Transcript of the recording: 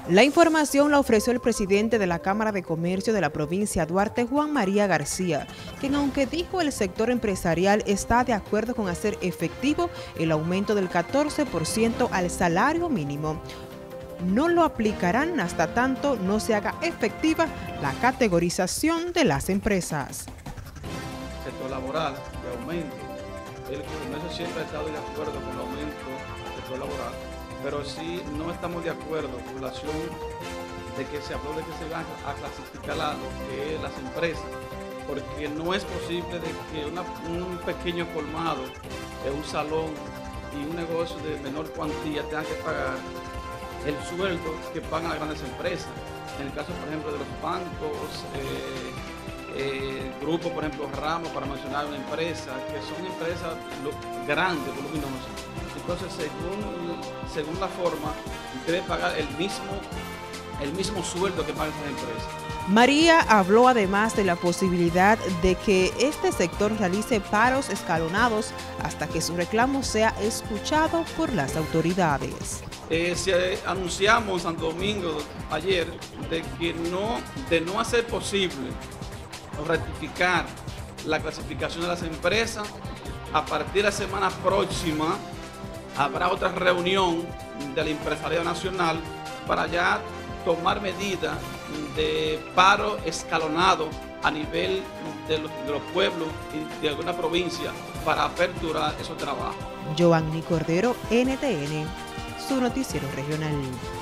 La información la ofreció el presidente de la Cámara de Comercio de la provincia Duarte, Juan María García, quien aunque dijo el sector empresarial está de acuerdo con hacer efectivo el aumento del 14% al salario mínimo, no lo aplicarán hasta tanto no se haga efectiva la categorización de las empresas. Sector laboral, de aumento. El comercio siempre ha estado de acuerdo con el aumento del sector laboral, pero sí no estamos de acuerdo con la relación de que se habló de que se van a clasificar lo que es las empresas, porque no es posible de que un pequeño colmado, un salón y un negocio de menor cuantía tengan que pagar el sueldo que pagan las grandes empresas. En el caso, por ejemplo, de los bancos, grupos, por ejemplo, Ramos, para mencionar una empresa, que son empresas grandes, voluminosas. Entonces, según la forma, debe pagar el mismo sueldo que pagan esas empresas. María habló además de la posibilidad de que este sector realice paros escalonados hasta que su reclamo sea escuchado por las autoridades. Anunciamos en Santo Domingo ayer de no hacer posible rectificar la clasificación de las empresas. A partir de la semana próxima habrá otra reunión del empresariado nacional para ya tomar medidas de paro escalonado a nivel de los pueblos y de alguna provincia para aperturar esos trabajos. Joanny Cordero, NTN, su noticiero regional.